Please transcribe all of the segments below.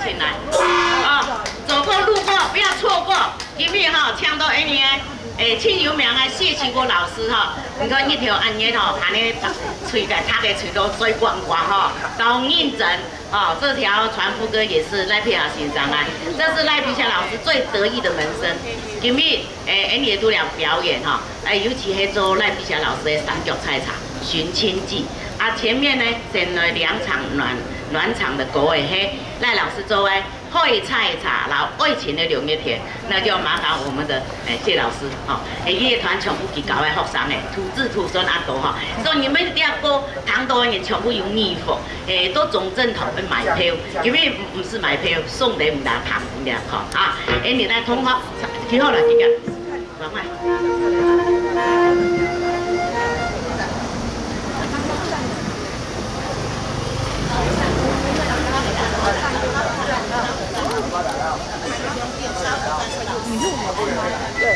进来。哦，走过路过不要错过。今日吼，请到因为最有名的谢启国老师吼，你看一条安尼吼，安尼嘴个他的嘴都水光光吼，都认真。哦，这条传福歌也是赖碧霞先生啊，这是赖碧霞老师最得意的门生。今日因也都了表演哈，尤其是做赖碧霞老师的三角菜茶《寻亲记》啊，前面呢整了2场暖场的歌诶，嘿，赖老师做诶。会菜茶，然后爱情的龙月田，那就麻烦我们的谢老师哈，乐团全部去搞来学生诶，土子土孙阿多哈，所以你们一定要过糖多也全部有逆风，都总正头去买票，因为不是买票，送礼唔拿糖唔拿糖啊，你来同学挺好了，这个，赶快。对。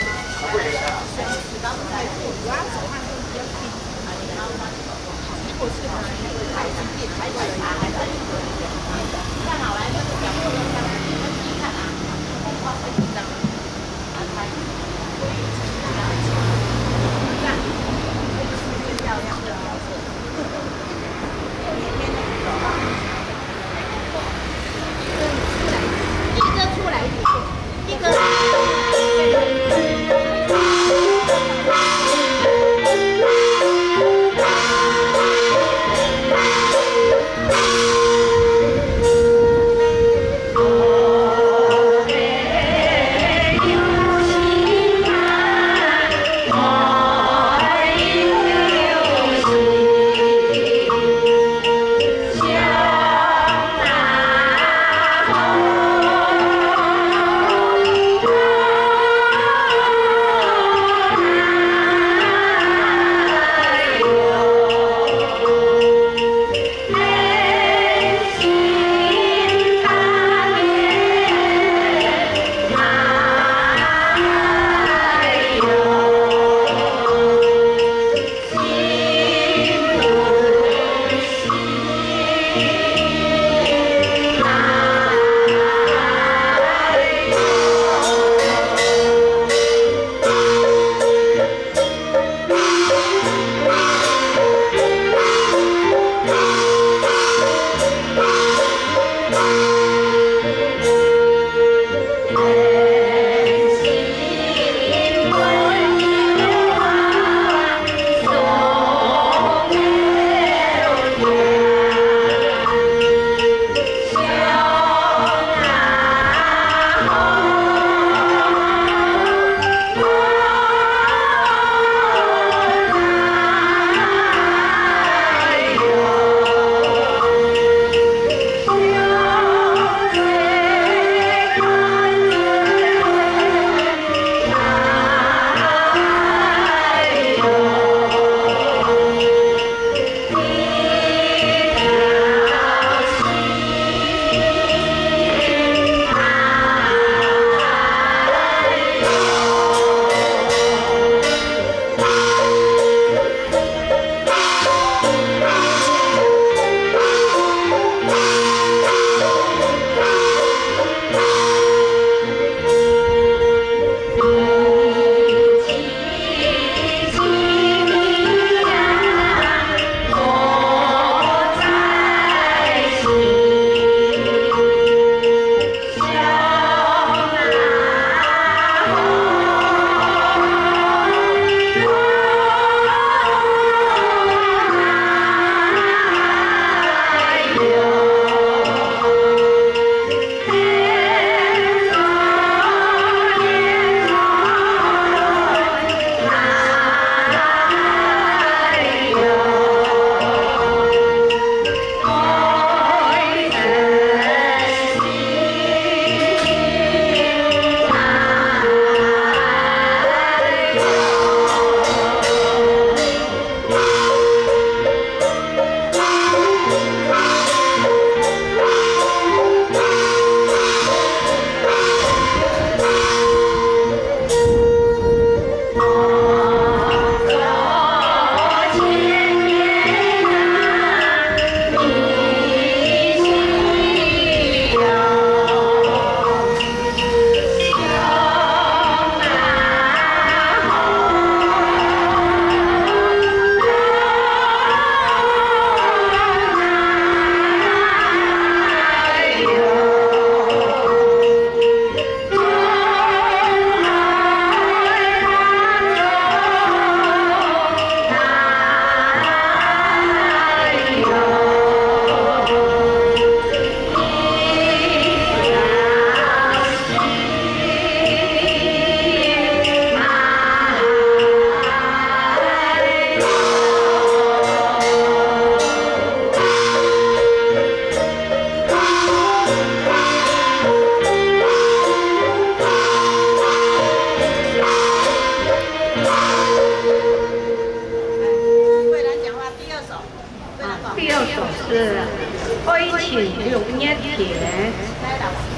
请用音乐田。